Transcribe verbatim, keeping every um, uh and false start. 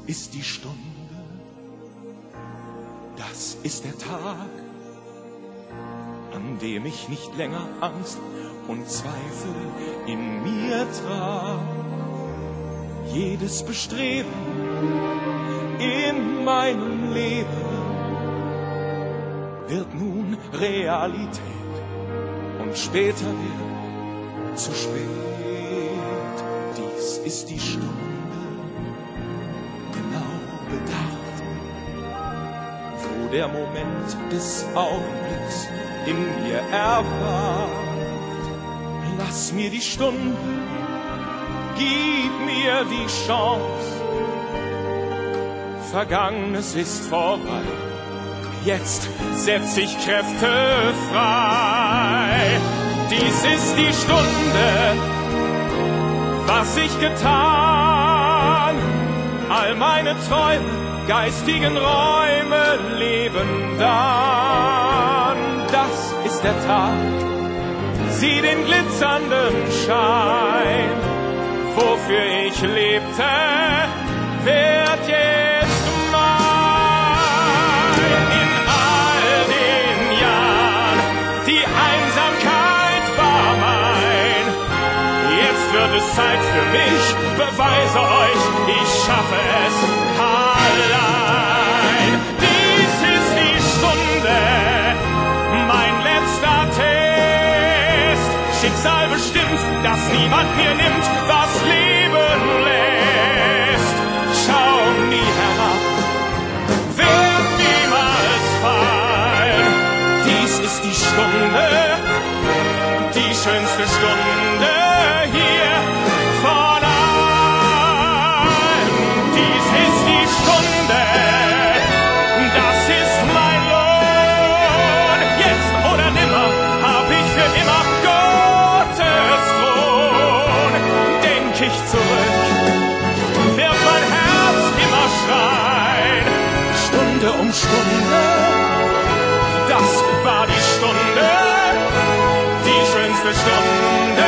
ist die Stunde, das ist der Tag, an dem ich nicht länger Angst und Zweifel in mir trag. Jedes Bestreben in meinem Leben wird nun Realität und später wird zu spät. Dies ist die Stunde, genau bedacht, wo der Moment des Augenblicks in mir erwacht. Lass mir die Stunde, gib mir die Chance. Vergangenes ist vorbei, jetzt setz ich Kräfte frei. Dies ist die Stunde, was ich getan. All meine Träume, geistigen Räume leben dann. Das ist der Tag, sieh den glitzernden Schein. Wofür ich lebte, wird jetzt mein. In all den Jahren, die Einsamkeit war mein. Jetzt wird es Zeit für mich, beweise euch, ich schaffe es allein. Dies ist die Stunde, mein letzter Test. Schicksal bestimmt, dass niemand mir nimmt, was Leben lässt. Schau nie herab, werd niemals fallen. Dies ist die Stunde, die schönste Stunde hier von allen. Dies ist die Stunde, das ist mein Lohn. Jetzt oder nimmer hab ich für immer Gottes Thron. Denk ich zurück, wird mein Herz immer schreien. Stunde um Stunde, das war die Stunde, die schönste Stunde